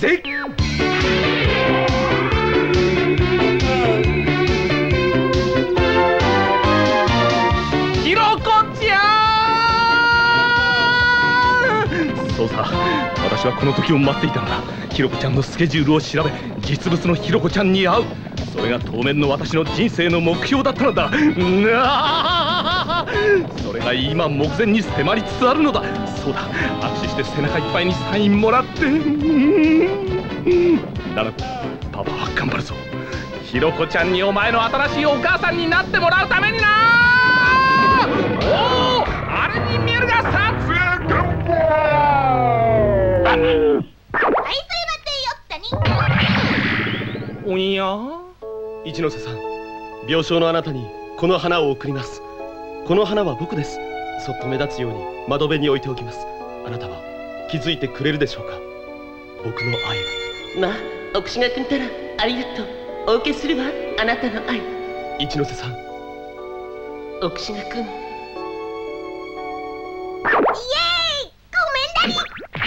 せ。ひろこちゃん。そうさ、私はこの時を待っていたのだ。ひろこちゃんのスケジュールを調べ、実物のひろこちゃんに会う。それが当面の私の人生の目標だったのだ。それが今目前に迫りつつあるのだ。そうだ、握手して背中いっぱいにサインもらって。ななこ、パパは頑張るぞ。ひろこちゃんにお前の新しいお母さんになってもらうためにな。おお、あれに見えるが撮影頑張れ。はい、それ待ってよったに。おや、 一ノ瀬さん、病床のあなたにこの花を贈ります。この花は僕です。そっと目立つように窓辺に置いておきます。あなたは気づいてくれるでしょうか、僕の愛を。 まあ、奥志賀君たらありがとう。お受けするわ、あなたの愛。 一ノ瀬さん。 奥志賀君。イエーイ、 ごめん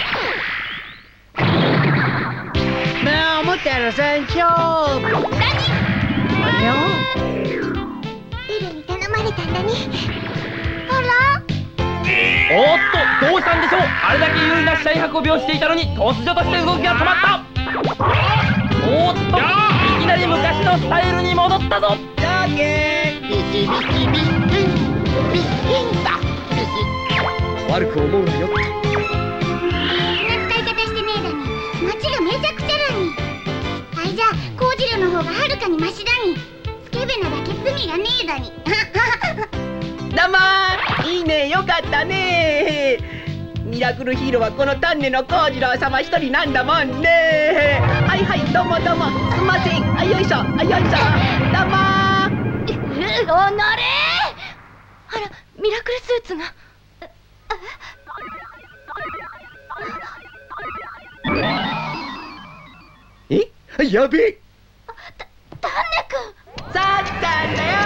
だに。まあ、思ったやろ、山頂。何？何よ。 ベルに頼まれたんだに。あら？ おっと、どうしたんでしょう。あれだけ有利な試合運びをしていたのに突如として動きが止まった。おっと、いきなり昔のスタイルに戻ったぞ。 だけビヒビヒビヒンビヒンだビヒ。 悪く思うなよ。 こんな使い方してねえだに。街がめちゃくちゃだに。あいじゃコウジルの方がはるかにマシだに。スケベなだけ罪がねえだに。 どうもー、いいね、よかったねー。ミラクルヒーローはこの丹念の幸次郎様一人なんだもんね。はいはい、どうもどうも、すんません。あ、よいしょ、あ、よいしょ、どうもー。 おなれ。あら、ミラクルスーツが。 え、やべえ。 丹根くん。 さったんだよ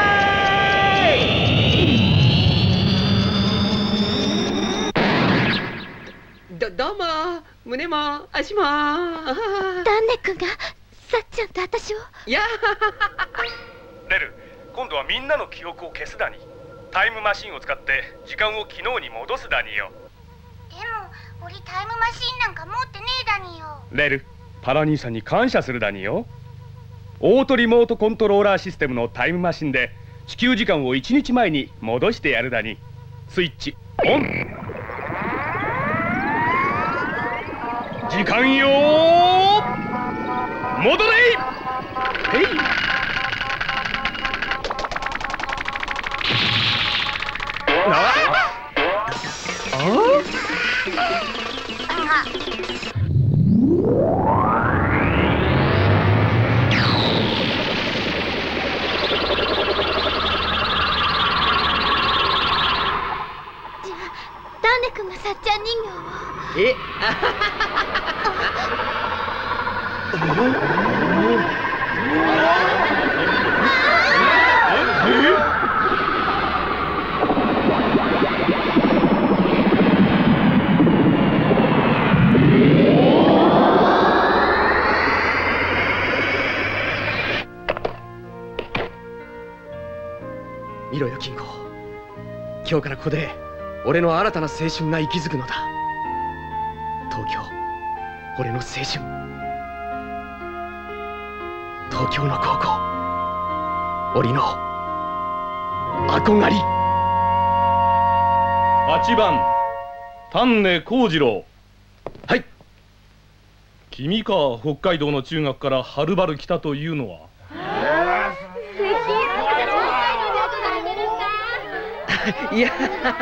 ー。どうも、胸も足も。 丹根くんがさっちゃんと私を。 いやレル、今度はみんなの記憶を消すだに。タイムマシンを使って時間を昨日に戻すだによ。 でも俺タイムマシンなんか持ってねえだによ。 レル、パラ兄さんに感謝するだによ。オートリモートコントローラーシステムのタイムマシンで地球時間を1日前に戻してやるだに。スイッチオン。時間よー、戻れ。へい。 丹根くんがさっちゃん人形を。 え、 見ろよ金庫、今日からここで俺の新たな青春が息づくのだ。東京、俺の青春。東京の高校、俺の憧れ。 8番丹根幸次郎。 はい。 君か、北海道の中学からはるばる来たというのは。 いや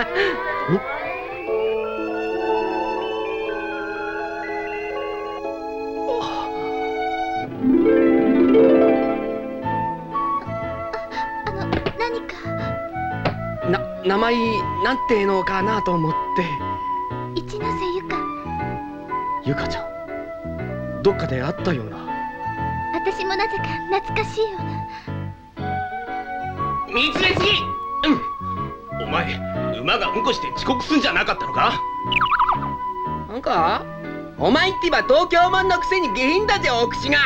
何か。 名前なんてのかなと思って。 一ノ瀬ゆか。 ゆかちゃん、どっかで会ったような。 私もなぜか懐かしいような。 道ですぎ。 お前、馬がうんこして遅刻すんじゃなかったのか。 なんかお前ってば東京もんのくせに下品だぜ、お口が。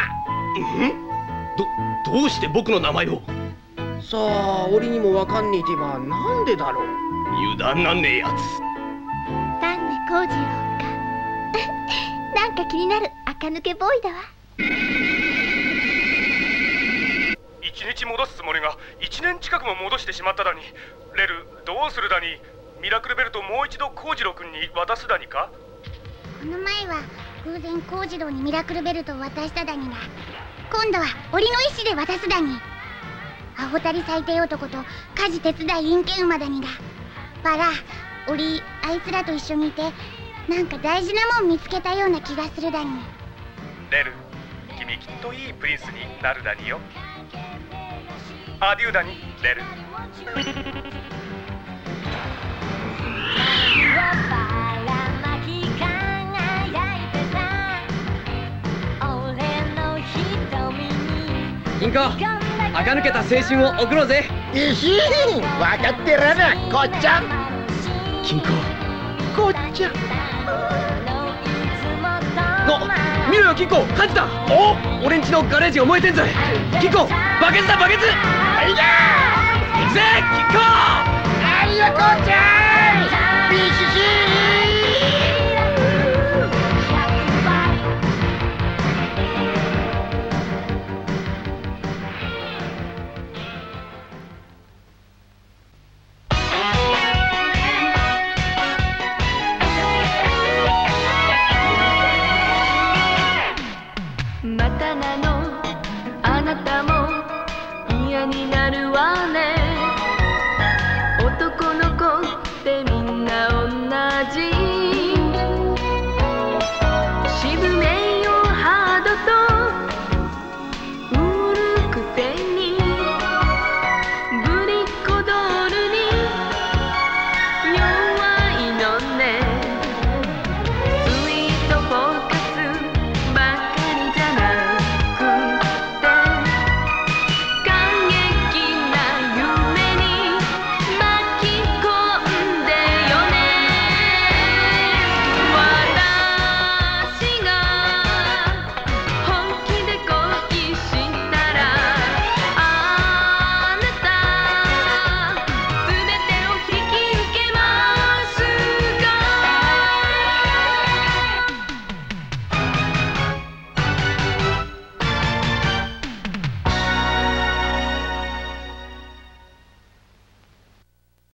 どうして僕の名前を？ さあ、俺にもわかんねえてば、なんでだろう。 油断なんねえやつ。 丹根幸次郎か。なんか気になる垢抜けボーイだわ。 1日戻すつもりが1年近くも戻してしまっただに。レル、どうするだに。ミラクルベルトもう一度幸次郎君に渡すだにか。 この前は偶然幸次郎にミラクルベルトを渡しただにな。今度は檻の意志で渡すだに。アホたり最低男と家事手伝い陰険馬だにだ。バラ、檻、あいつらと一緒にいてなんか大事なもん見つけたような気がするだに。 レル、君きっといいプリンスになるだによ。アデューだに、レル。 金子、垢抜けた青春を送ろうぜ。 いひん、わかってらな、こっちゃん。 金庫。 こっちゃん。 見ろよ金子、火事だ。俺んちのガレージが燃えてんぜ。金子、バケツだバケツ。はいだー。行くぜ。